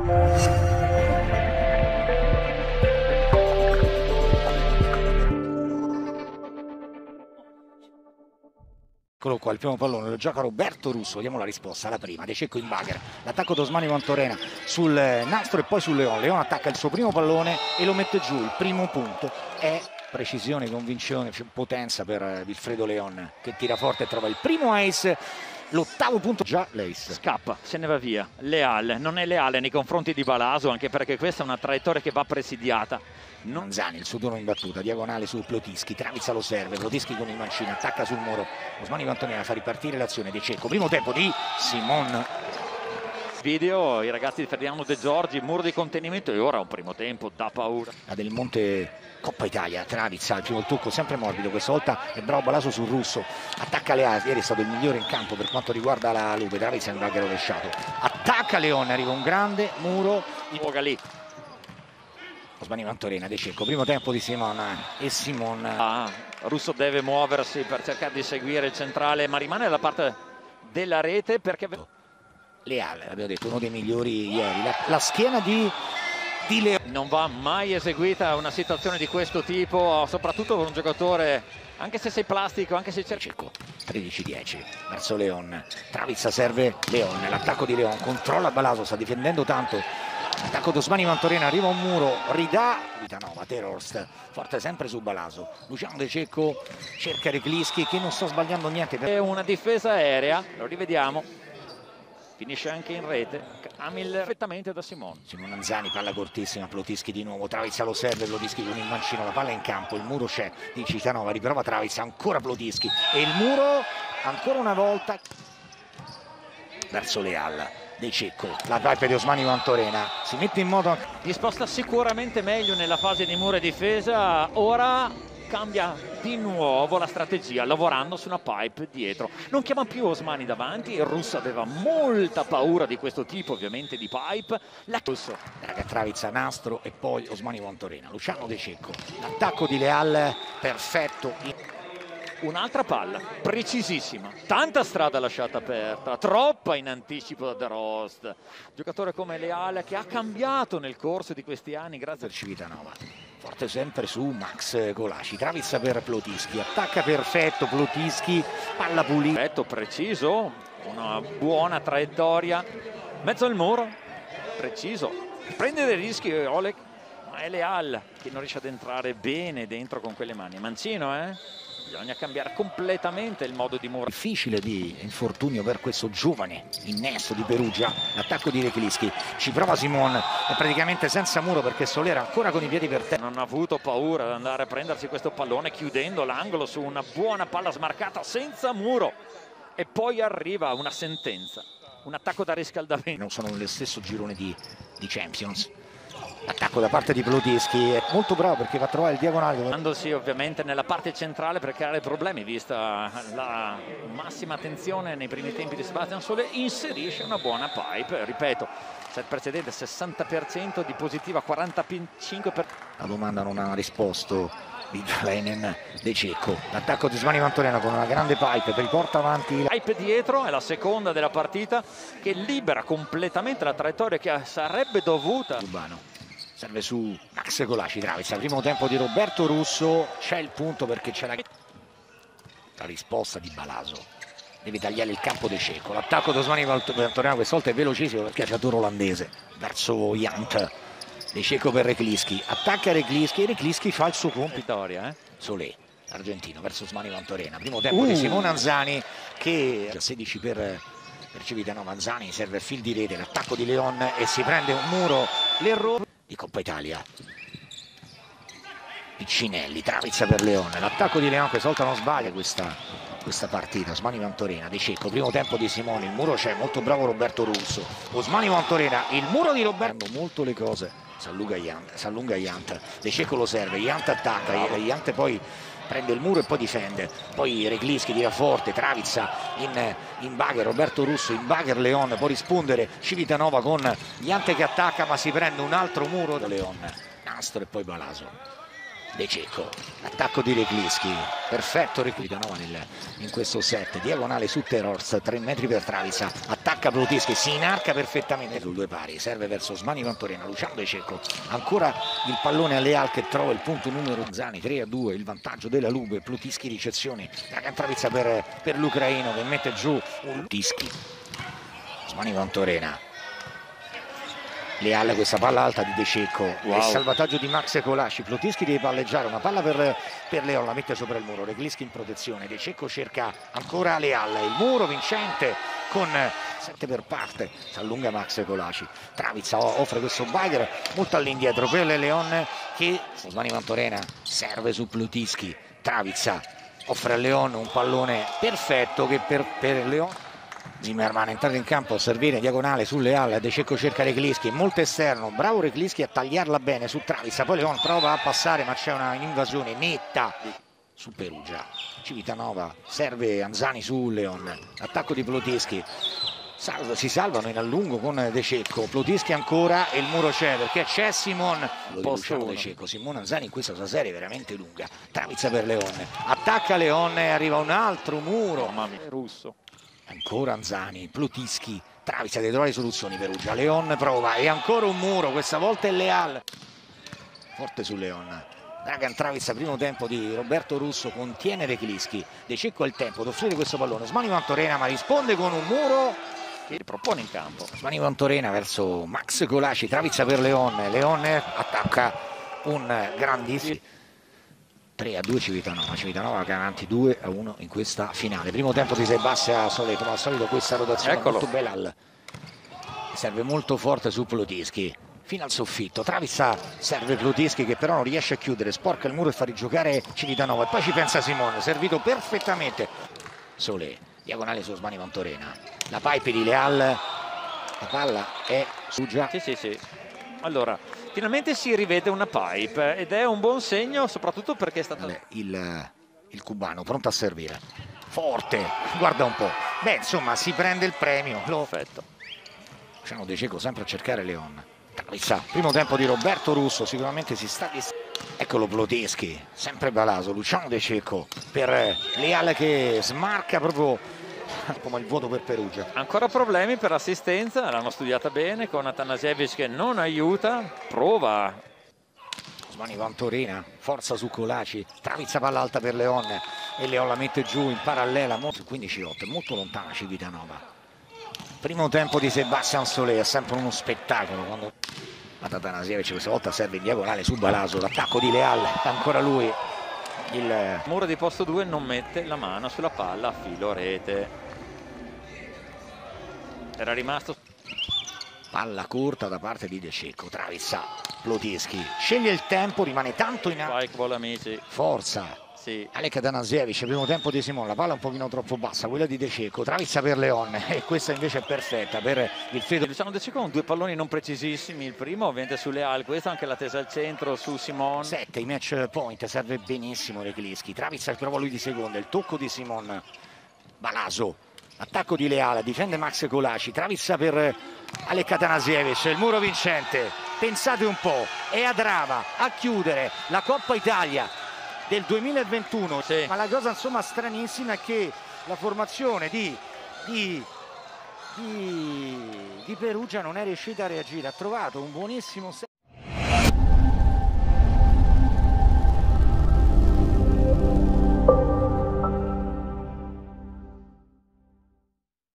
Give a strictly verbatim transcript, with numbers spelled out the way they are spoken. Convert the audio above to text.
Eccolo qua, il primo pallone lo gioca Roberto Russo, vediamo la risposta, la prima, De Cecco in bagher, l'attacco di Osmani Vantorena sul nastro e poi sul Leon, Leon attacca il suo primo pallone e lo mette giù, il primo punto è precisione, convinzione, potenza per Vilfredo Leon che tira forte e trova il primo ace, l'ottavo punto, già l'ace. Scappa, se ne va via, leale, non è leale nei confronti di Balaso anche perché questa è una traiettoria che va presidiata. Non... Manzani, il suo turno in battuta, diagonale su Plotischi, Travizza lo serve, Plotischi con il mancino, attacca sul muro, Osmani Vantorena fa ripartire l'azione, De Cecco, primo tempo di Simon. Video, i ragazzi di Ferdinando De Giorgi, muro di contenimento e ora un primo tempo da paura. La del Monte Coppa Italia, Travizza, il primo tocco sempre morbido, questa volta è bravo Balaso sul Russo, attacca Leal, ieri è stato il migliore in campo per quanto riguarda la Lupe, Travizza in un bagger rovesciato, attacca Leone, arriva un grande muro, Pogalì. Osmani Vantorena, De Cecco, primo tempo di Simon e Simon. Ah, Russo deve muoversi per cercare di seguire il centrale, ma rimane dalla parte della rete perché... Leal, abbiamo detto, uno dei migliori ieri, la, la schiena di, di Leone. Non va mai eseguita una situazione di questo tipo, soprattutto per un giocatore, anche se sei plastico, anche se c'è... Cecco, tredici dieci, verso Leon, Travizza serve Leon, l'attacco di Leon, controlla Balaso, sta difendendo tanto. Attacco di Osmani Vantorena, arriva un muro, ridà Vitanova, Terhorst, forte sempre su Balaso, Luciano De Cecco cerca Reclischi che non sta sbagliando niente. È una difesa aerea, lo rivediamo, finisce anche in rete, Camil perfettamente da Simone. Simone Manzani, palla cortissima, Plotischi di nuovo, Travizza lo serve, Plotischi con il mancino, la palla in campo, il muro c'è di Citanova, riprova Travizza, ancora Plotischi e il muro ancora una volta verso Leal. De Cecco, la pipe di Osmani Vantorena si mette in moto, disposta sicuramente meglio nella fase di muro e difesa, ora cambia di nuovo la strategia lavorando su una pipe dietro, non chiama più Osmani davanti, il Russo aveva molta paura di questo tipo ovviamente di pipe, la Russo. Raga, Travizza, nastro e poi Osmani Vantorena, Luciano De Cecco, l'attacco di Leal perfetto. Un'altra palla, precisissima, tanta strada lasciata aperta, troppa in anticipo da De Rost, giocatore come Leale che ha cambiato nel corso di questi anni grazie a Civitanova, forte sempre su Max Colaci, Travizza per Plotischi, attacca perfetto Plotischi, palla pulita. Perfetto, preciso, una buona traiettoria, mezzo al muro, preciso, prende dei rischi Oleg, ma è Leal che non riesce ad entrare bene dentro con quelle mani, mancino eh? Bisogna cambiare completamente il modo di muovere. Difficile di infortunio per questo giovane innesto di Perugia, l'attacco di Reclischi, ci prova Simon, è praticamente senza muro perché Solera ancora con i piedi per terra. Non ha avuto paura ad andare a prendersi questo pallone chiudendo l'angolo su una buona palla smarcata senza muro e poi arriva una sentenza, un attacco da riscaldamento. Non sono nello stesso girone di, di Champions. Attacco da parte di Plotischi, è molto bravo perché va a trovare il diagonale. Andandosi ovviamente nella parte centrale per creare problemi, vista la massima attenzione nei primi tempi di Sebastian Sole, inserisce una buona pipe, ripeto, set precedente sessanta per cento di positiva, quarantacinque per cento. La domanda non ha risposto di Leinen De Cecco, l'attacco di Osmani Vantorena con una grande pipe, riporta avanti la pipe dietro, è la seconda della partita che libera completamente la traiettoria che sarebbe dovuta. Urbano. Serve su Max Colaci, Travizza, primo tempo di Roberto Russo, c'è il punto perché c'è la... la risposta di Balaso, deve tagliare il campo De Cecco, l'attacco di Osmani Vantorena questa volta è velocissimo perché è calciatore olandese, verso Jant, De Cecco per Reclischi, attacca Reclischi e Reclischi fa il suo compito. Vittoria, eh? Solé, argentino, verso Osmani Vantorena, primo tempo uh. di Simone Anzani che sedici per... per Civitanova, Anzani serve il fil di rete, l'attacco di Leon e si prende un muro, l'errore di Coppa Italia. Piccinelli, Travizza per Leone, l'attacco di Leone questa volta non sbaglia questa, questa partita. Osmani Vantorena, De Cecco, primo tempo di Simone, il muro c'è, molto bravo Roberto Russo. Osmani Vantorena, il muro di Roberto, molto le cose, si allunga Jant, De Cecco lo serve, Jant attacca, Jant poi prende il muro e poi difende, poi Reclischi tira forte, Travizza in, in bagher, Roberto Russo in bagher, Leon può rispondere, Civitanova con Jant che attacca ma si prende un altro muro da Leon, nastro e poi Balaso. De Cecco, attacco di Reklisky, perfetto Reklisky nel, in questo set, diagonale su Terors, tre metri per Travica, attacca Plotisky, si inarca perfettamente su due pari, serve verso Osmani Vantorena, Luciano De Cecco, ancora il pallone a Leal che trova il punto numero Zani, tre a due, il vantaggio della Lube, Plotisky ricezione, Dragan Travica per, per l'ucraino che mette giù un Plotisky, Osmani Vantorena. Leal questa palla alta di De Cecco, wow. Il salvataggio di Max Kolasci, Plotisky deve palleggiare, una palla per, per Leon, la mette sopra il muro, Reklisky in protezione, De Cecco cerca ancora Leal, il muro vincente con sette per parte, si allunga Max Kolasci, Travica offre questo bagger molto all'indietro per Leon che Osmani Vantorena serve su Plotisky, Travica offre a Leon un pallone perfetto che per, per Leon. Zimmerman è entrato in campo a servire diagonale su Leal, De Cecco cerca Reklisky, molto esterno, bravo Reklisky a tagliarla bene su Travica, poi Leon prova a passare ma c'è una invasione netta su Perugia, Civitanova serve Anzani su Leon, attacco di Plotisky, salva, si salvano in allungo con De Cecco, Plotisky ancora e il muro c'è perché c'è Simon, Luciano De Cecco, Simone Anzani in questa sua serie veramente lunga, Travica per Leon, attacca Leon e arriva un altro muro, mamma mia, russo. Ancora Anzani, Plotisky, Travica deve trovare soluzioni Perugia, Leon prova e ancora un muro, questa volta è Leal, forte su Leon, Dragan Travica, primo tempo di Roberto Russo, contiene Reklisky, De Cecco ha il tempo di offrire questo pallone, Osmani Vantorena ma risponde con un muro che propone in campo, Osmani Vantorena verso Max Kolasci, Travica per Leon, Leon attacca un grandissimo tre a due Civitanova, Civitanova che è avanti due a uno in questa finale. Primo tempo di Sebastian Solé, come al solito questa rotazione Eccolo. molto bella, al... serve molto forte su Plotisky, fino al soffitto, Travica serve Plotisky che però non riesce a chiudere, sporca il muro e fa rigiocare Civitanova e poi ci pensa Simone, servito perfettamente Solé, diagonale su Osmani Vantorena, la pipe di Leal, la palla è su già. Sì, sì, sì. Allora, finalmente si rivede una pipe ed è un buon segno soprattutto perché è stato il, il cubano pronto a servire, forte, guarda un po', beh insomma si prende il premio, lo effetto. Luciano De Cecco sempre a cercare Leon, Travica, primo tempo di Roberto Russo, sicuramente si sta dis... eccolo Plotisky, sempre balaso, Luciano De Cecco per Leal che smarca proprio come il voto per Perugia. Ancora problemi per l'assistenza, l'hanno studiata bene con Atanasiewicz che non aiuta, prova Osmani Vantorena, forza su Kolasci, Travica palla alta per Leon e Leon la mette giù in parallela, molto, quindici otto, molto lontana Civitanova. Primo tempo di Sebastian Solé, è sempre uno spettacolo quando Atanasiewicz questa volta serve in diagonale su Balaso, l'attacco di Leal, ancora lui. Il muro di posto due non mette la mano sulla palla a filo rete, era rimasto palla corta da parte di De Cecco, Travica, Plotisky sceglie il tempo, rimane tanto in alto, amici, forza sì. Alek Atanasiewicz, primo tempo di Simone, la palla un pochino troppo bassa, quella di De Cecco, Travica per Leon e questa invece è perfetta per il Fedo. Luciano De Cecco con due palloni non precisissimi, il primo ovviamente su Leal, questa anche la tesa al centro su Simone. sette, i match point, serve benissimo Reklisky, Travica prova lui di seconda, il tocco di Simone, Balaso, attacco di Leal, difende Max Kolasci, Travica per Alek Atanasiewicz, il muro vincente, pensate un po', è Adrava a chiudere la Coppa Italia del duemilaventuno, sì. Ma la cosa insomma stranissima è che la formazione di, di, di, di Perugia non è riuscita a reagire, ha trovato un buonissimo